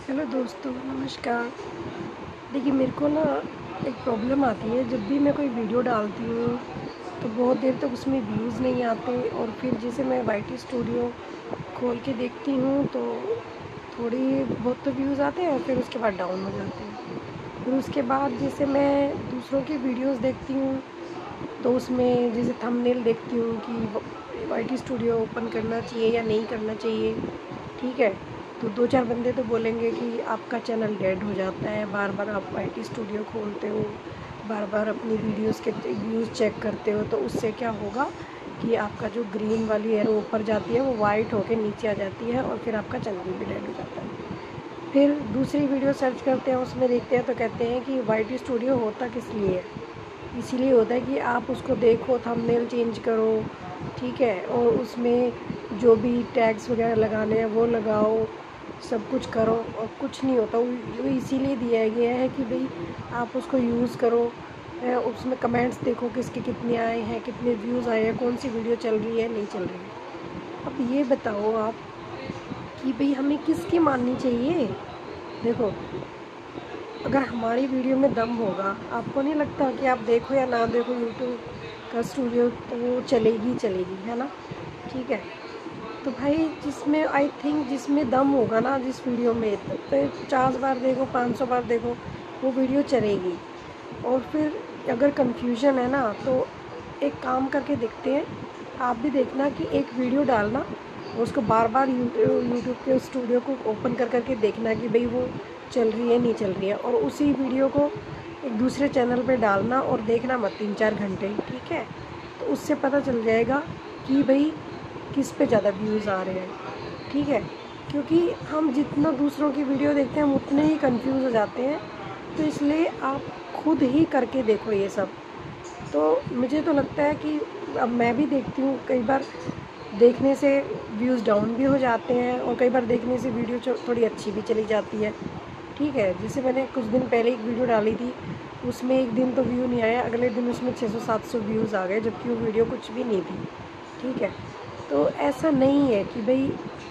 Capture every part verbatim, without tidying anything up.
Hello दोस्तों, नमस्कार। देखिए, मेरे को ना एक प्रॉब्लम आती है। जब भी मैं कोई वीडियो डालती हूँ तो बहुत देर तक उसमें व्यूज़ नहीं आते, और फिर जैसे मैं वाई टी स्टूडियो खोल के देखती हूँ तो थोड़ी बहुत तो व्यूज़ आते हैं और फिर उसके बाद डाउन हो जाते हैं। फिर उसके बाद जैसे मैं दूसरों की वीडियोस देखती हूँ तो उसमें जैसे थंबनेल देखती हूँ कि वाई टी स्टूडियो ओपन करना चाहिए या नहीं करना चाहिए। ठीक है, तो दो चार बंदे तो बोलेंगे कि आपका चैनल डेड हो जाता है, बार बार आप वाई टी स्टूडियो खोलते हो, बार बार अपनी वीडियोस के व्यूज़ चेक करते हो, तो उससे क्या होगा कि आपका जो ग्रीन वाली एरो ऊपर जाती है वो वाइट होकर नीचे आ जाती है और फिर आपका चैनल भी डेड हो जाता है। फिर दूसरी वीडियो सर्च करते हैं, उसमें देखते हैं तो कहते हैं कि वाई टी स्टूडियो होता किस लिए है। इसीलिए होता है कि आप उसको देखो, थंबनेल चेंज करो, ठीक है, और उसमें जो भी टैग्स वगैरह लगाने हैं वो लगाओ, सब कुछ करो, और कुछ नहीं होता। वो इसीलिए दिया गया है कि भाई आप उसको यूज़ करो, उसमें कमेंट्स देखो किसके कितने आए हैं, कितने व्यूज़ आए हैं, कौन सी वीडियो चल रही है नहीं चल रही है। अब ये बताओ आप कि भाई हमें किसकी माननी चाहिए। देखो, अगर हमारी वीडियो में दम होगा, आपको नहीं लगता कि आप देखो या ना देखो यूट्यूब का स्टूडियो तो वो चलेगी चलेगी, है ना। ठीक है, तो भाई जिसमें आई थिंक जिसमें दम होगा ना जिस वीडियो में, तो पचास बार देखो, पाँच सौ बार देखो, वो वीडियो चलेगी। और फिर अगर कंफ्यूजन है ना तो एक काम करके देखते हैं, आप भी देखना कि एक वीडियो डालना, उसको बार बार यूट्यूब यूट्यूब के स्टूडियो को ओपन कर करके देखना कि भाई वो चल रही है नहीं चल रही है, और उसी वीडियो को एक दूसरे चैनल पे डालना और देखना मत तीन चार घंटे। ठीक है, तो उससे पता चल जाएगा कि भाई किस पे ज़्यादा व्यूज़ आ रहे हैं। ठीक है, क्योंकि हम जितना दूसरों की वीडियो देखते हैं हम उतने ही कंफ्यूज हो जाते हैं, तो इसलिए आप खुद ही करके देखो ये सब। तो मुझे तो लगता है कि अब मैं भी देखती हूँ, कई बार देखने से व्यूज़ डाउन भी हो जाते हैं और कई बार देखने से वीडियो थोड़ी अच्छी भी चली जाती है। ठीक है, जैसे मैंने कुछ दिन पहले एक वीडियो डाली थी, उसमें एक दिन तो व्यू नहीं आया, अगले दिन उसमें छः सौ सात सौ व्यूज़ आ गए, जबकि वो वीडियो कुछ भी नहीं थी। ठीक है, तो ऐसा नहीं है कि भाई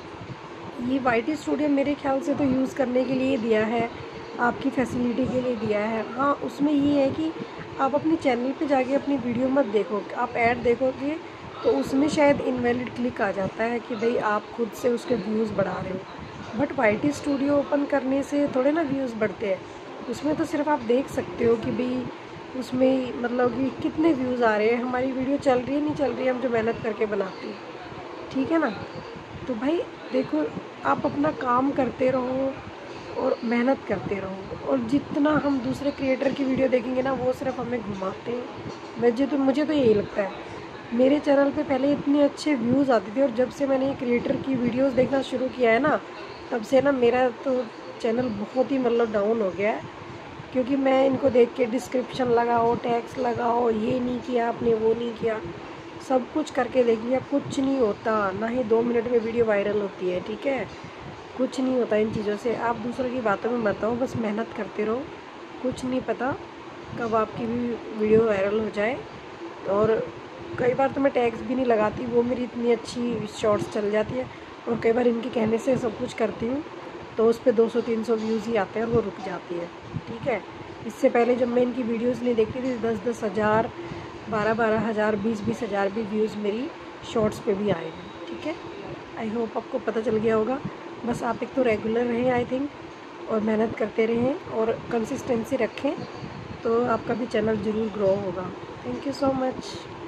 ये वाई टी स्टूडियो मेरे ख्याल से तो यूज़ करने के लिए दिया है, आपकी फैसिलिटी के लिए दिया है। हाँ, उसमें ये है कि आप अपने चैनल पे जाके अपनी वीडियो मत देखो, आप ऐड देखोगे तो उसमें शायद इनवैलिड क्लिक आ जाता है कि भाई आप खुद से उसके व्यूज़ बढ़ा रहे हो। But Y T studio open करने से थोड़े ना व्यूज़ बढ़ते हैं, उसमें तो सिर्फ आप देख सकते हो कि भाई उसमें मतलब कि कितने व्यूज़ आ रहे हैं, हमारी वीडियो चल रही है नहीं चल रही है, हम जो मेहनत करके बनाते हैं। ठीक है ना, तो भाई देखो, आप अपना काम करते रहो और मेहनत करते रहो, और जितना हम दूसरे क्रिएटर की वीडियो देखेंगे ना वो सिर्फ हमें घुमाते हैं। मुझे तो मुझे तो यही लगता है। मेरे चैनल पे पहले इतने अच्छे व्यूज़ आते थे, और जब से मैंने ये क्रिएटर की वीडियोस देखना शुरू किया है ना, तब से ना मेरा तो चैनल बहुत ही मतलब डाउन हो गया है। क्योंकि मैं इनको देख के डिस्क्रिप्शन लगाओ, टैग्स लगाओ, ये नहीं किया आपने, वो नहीं किया, सब कुछ करके देख लिया, कुछ नहीं होता। ना ही दो मिनट में वीडियो वायरल होती है। ठीक है, कुछ नहीं होता इन चीज़ों से। आप दूसरों की बातों में मत आओ, बस मेहनत करते रहो, कुछ नहीं पता कब आपकी भी वीडियो वायरल हो जाए। और कई बार तो मैं टैग्स भी नहीं लगाती, वो मेरी इतनी अच्छी शॉर्ट्स चल जाती है, और कई बार इनके कहने से सब कुछ करती हूँ तो उस पर दो सौ तीन सौ व्यूज़ ही आते हैं और वो रुक जाती है। ठीक है, इससे पहले जब मैं इनकी वीडियोज़ नहीं देखती थी, दस दस हज़ार बारह बारह हज़ार बीस बीस हज़ार भी व्यूज़ मेरी शॉर्ट्स पे भी आए हैं। ठीक है, आई होप आपको पता चल गया होगा। बस आप एक तो रेगुलर रहें आई थिंक, और मेहनत करते रहें और कंसिस्टेंसी रखें, तो आपका भी चैनल ज़रूर ग्रो होगा। Thank you so much.